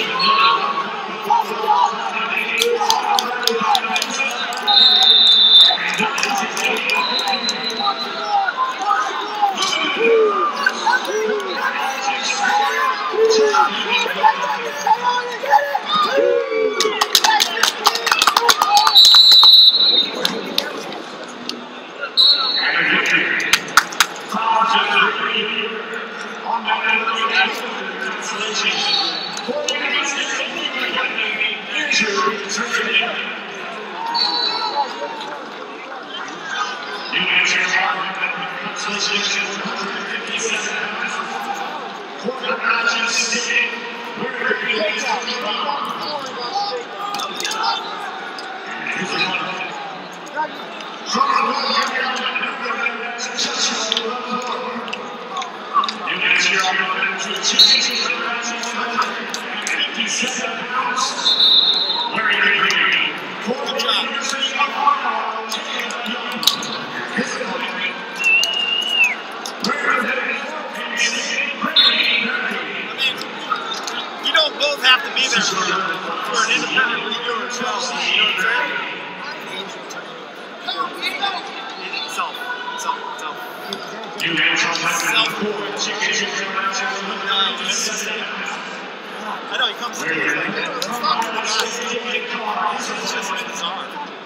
I know he comes to me like that. It's not cool guys. It's just bizarre.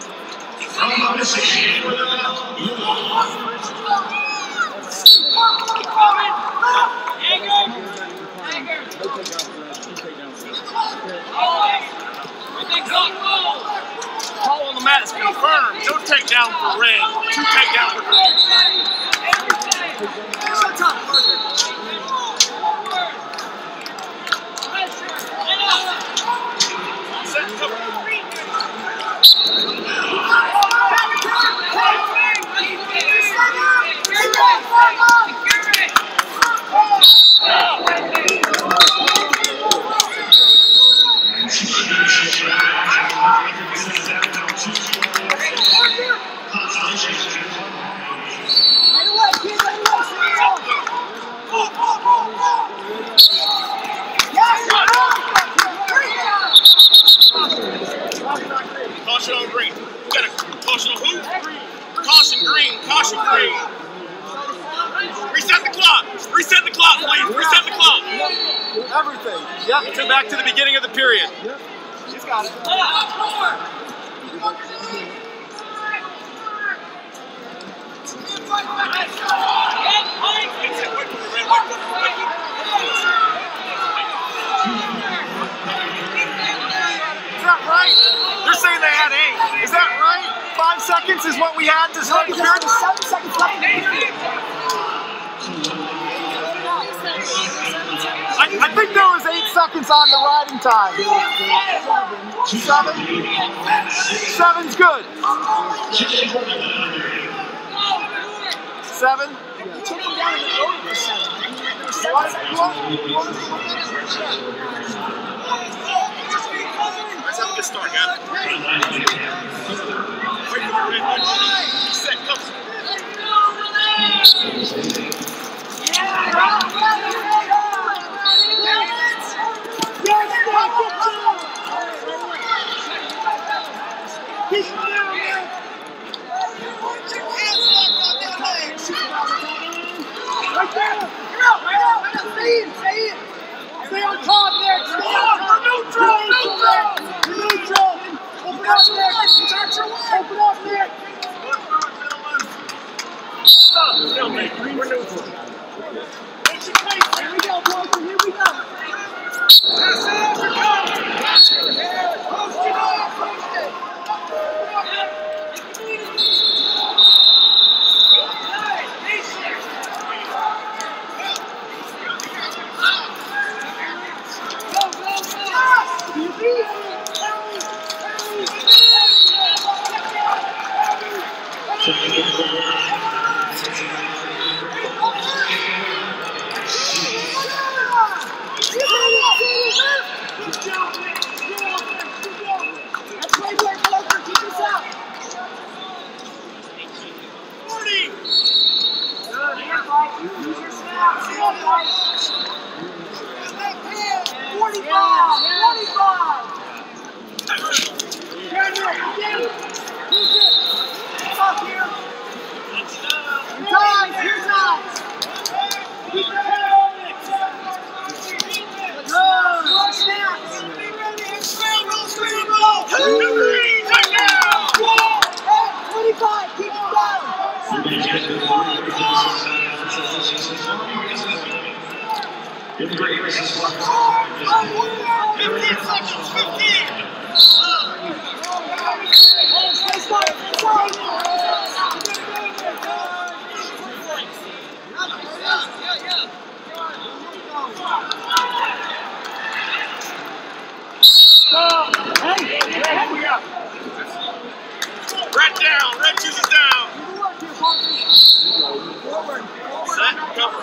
Call on the mat is confirmed. No takedown for Ray. 2 takedowns for Green. Shut up, Parker. Caution on Green. We got a caution on who? Caution Green. Caution Green. Reset the clock. Reset the clock, please. Reset the clock. Everything. Yep. Back to the beginning of the period. Yep. He's got it. Is that right? They're saying they had 8. Is that right? 5 seconds is what we had to start the period? 7 seconds left. I think there was 8 seconds on the riding time. 7? 7's good. 7? Took him down in the over for 7. Let's have a good start, guys. Wait for the red one. Set, come. Right there! Stay in! Stay on top, Nick! Stay on top! Neutral! Neutral! Open up, Nick! Open up, Nick! Stop! We're neutral. Here we go, boys! Here we go! Pass it over, go! Post it off! Post it! Red down, red chooses down. Set, cover.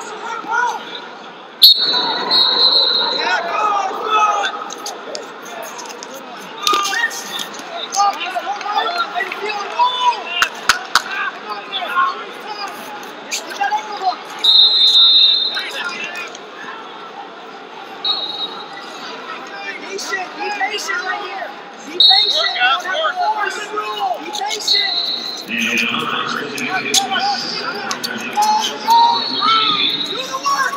Be patient right here. Be patient. Be patient. Do the work.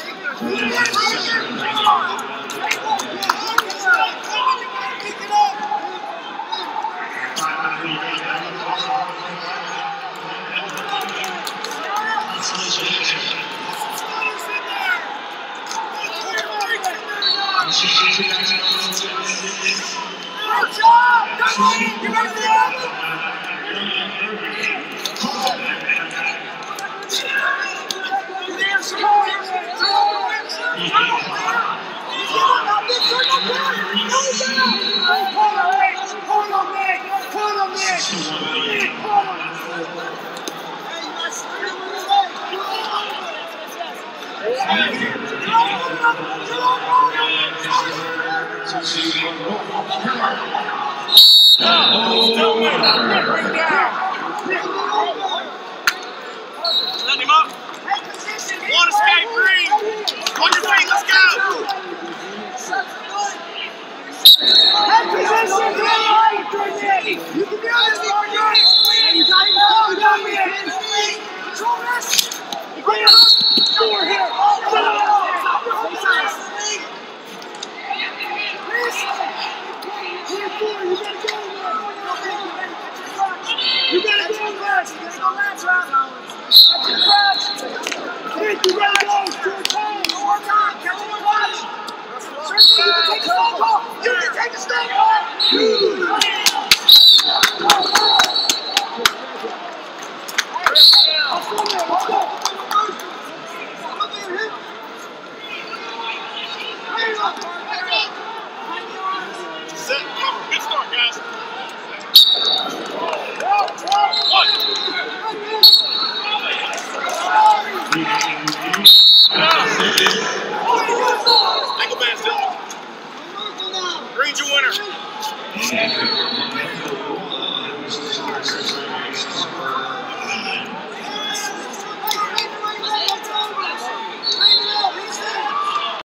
Let him up. One escape, green. On your feet, let's go. Head position, you can do this. You got it. Control this. Bring it up. Over here. You gotta go first. There's no last round. That's your crutch. You gotta go. One more time. Come on, watch. Seriously, you can take a step off. You can take a step off. Set, cover. Good start, guys. Ankle band still. Green's your winner.